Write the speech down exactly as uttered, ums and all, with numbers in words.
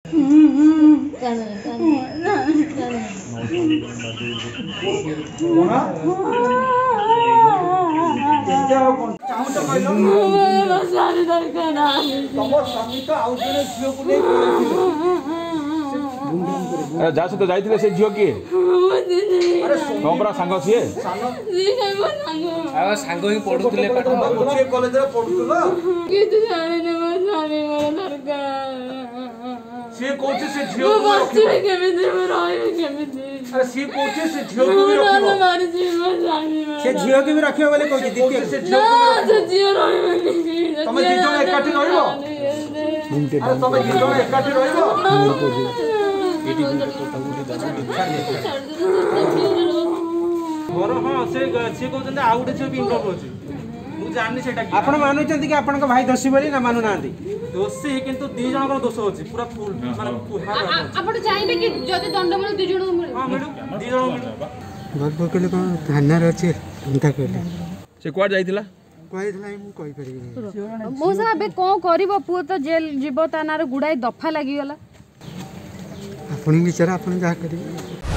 जा सहित जाइए से झील किए तमरा सांग सी सांग ही पढ़ुले कॉलेज रे पढ़ुतलो से कोचे से झील को रखियो केमिति रहबे केमिति अरे से कोचे से झील को भी रखियो मार जीव जानी से झील के भी रखियो बोले कोचे दित्य से झील से झील रहबे तुम दी जण एकाठी रहइबो अरे तुम दी जण एकाठी रहइबो घर हाँ से से कहते आउ गोटे छुआ भी इंटरव्यू अच्छी मुझे जाननी से आपण मानुचंती कि आपन भाई दोषी बोली ना मानु नांती दोषी किंतु दी जण को दोष अछि पूरा फुल माने आपण चाहबे कि जदि दंड मिले दी जण मिले हां मैडम दी जण मिले घर पकले कोन थाना रे अछि अंता कहले से क्वाड जाइतिला कहितला मु कहि परिबे मो साबे को करबो पु तो जेल जीव तानार गुडाई दफा लागि गला आपण विचार आपण जा करिबे।